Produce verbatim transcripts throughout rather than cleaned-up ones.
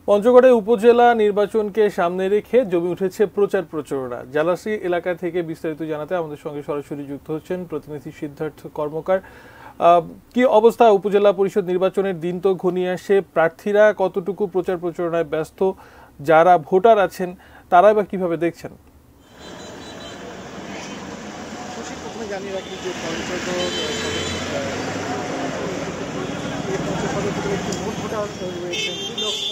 পঞ্চগড়ে উপজেলা নির্বাচনকে সামনে রেখে জমে উঠেছে প্রচার প্রচারণা। জালাসী এলাকা থেকে বিস্তারিত জানাতে আমাদের সঙ্গে সরাসরি যুক্ত হচ্ছেন প্রতিনিধি সিদ্ধার্থ কর্মকার। কি অবস্থা? উপজেলা পরিষদ নির্বাচনের দিন তো ঘনিয়ে আসে, প্রার্থীরা কতটুকু প্রচার প্রচারণায় ব্যস্ত, যারা ভোটার আছেন তারা বা কিভাবে দেখছেন? জানিয়ে রাখি যে মোট ভোটার রয়েছে দুই লক্ষ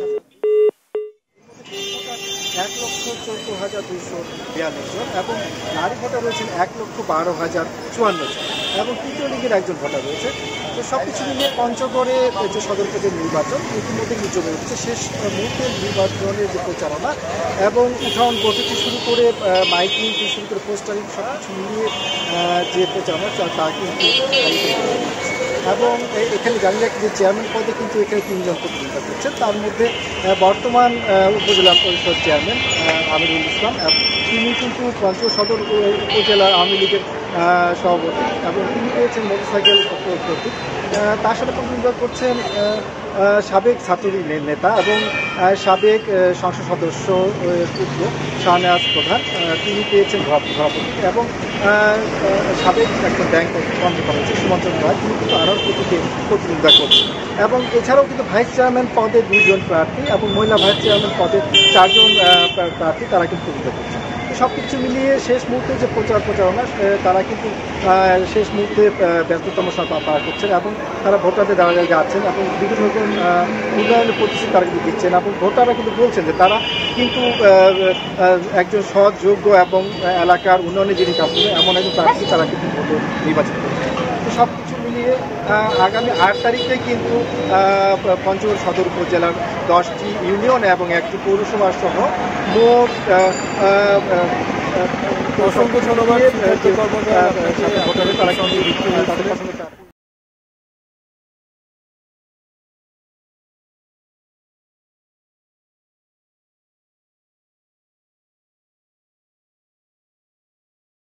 এক লক্ষ চৌদ্দ হাজার দুইশো বিয়াল্লিশ জন এবং নারী ভোটার রয়েছেন এক লক্ষ বারো হাজার চুয়ান্ন জন এবং তৃতীয় লিগের একজন ভোটার রয়েছে। তো সব কিছু মিলিয়ে পঞ্চগড়ে যে সদর পদের নির্বাচন ইতিমধ্যে জমে উঠছে। শেষ মুহূর্তের নির্বাচনের যে প্রচারণা এবং উঠান বৈঠক শুরু করে মাইকিং থেকে শুরু করে পোস্টারিং সব কিছু মিলিয়ে যে প্রচারণা তা কিন্তু এবং এখানে জানি রাখি যে চেয়ারম্যান পদে কিন্তু এখানে তিনজন প্রতিযোগিতা করছেন। তার মধ্যে বর্তমান উপজেলা পরিষদ চেয়ারম্যান আমিরুল ইসলাম, তিনি কিন্তু পঞ্চগড় সদর উপজেলা আওয়ামী লীগের সভাপতি এবং তিনি পেয়েছেন মোটরসাইকেল প্রতীক। তার সাথে প্রতিদ্বন্দ্বিতা করছেন সাবেক ছাত্রলীগ নেতা এবং সাবেক সংসদ সদস্য পুত্র শাহনেওয়াজ প্রধান, তিনি পেয়েছেন সভাপতি এবং সাবেক একজন ব্যাংক কর্মকর্তা হচ্ছে সুমন চন্দ্র রায়, তিনি কিন্তু আরও প্রতীকে প্রতিদ্বন্দ্বিতা করছেন। এবং এছাড়াও কিন্তু ভাইস চেয়ারম্যান পদে দুইজন প্রার্থী এবং মহিলা ভাইস চেয়ারম্যান পদে চারজন প্রার্থী তারা কিন্তু প্রতিদ্বন্দ্বিতা করছেন। সব কিছু মিলিয়ে শেষ মুহূর্তে যে প্রচার প্রচারণা তারা কিন্তু শেষ মুহূর্তে ব্যস্ততম সময় পার করছেন এবং তারা ভোটারদের দ্বারা যাচ্ছেন এবং বিভিন্ন রকম উন্নয়নের প্রতিশ্রুতি তারা কিন্তু দিচ্ছেন এবং ভোটাররা কিন্তু বলছেন যে তারা কিন্তু একজন সৎ, যোগ্য এবং এলাকার উন্নয়নে যিনি কাজ করবেন এমন একজন প্রার্থী তারা কিন্তু ভোট নির্বাচন করছেন। তো সব কিছু মিলিয়ে আগামী আট তারিখে কিন্তু পঞ্চগড় সদর উপজেলার দশটি ইউনিয়ন এবং একটি পৌরসভা সহ মোট অসংখ্য ধন্যবাদ। ভোটারের তারা কিন্তু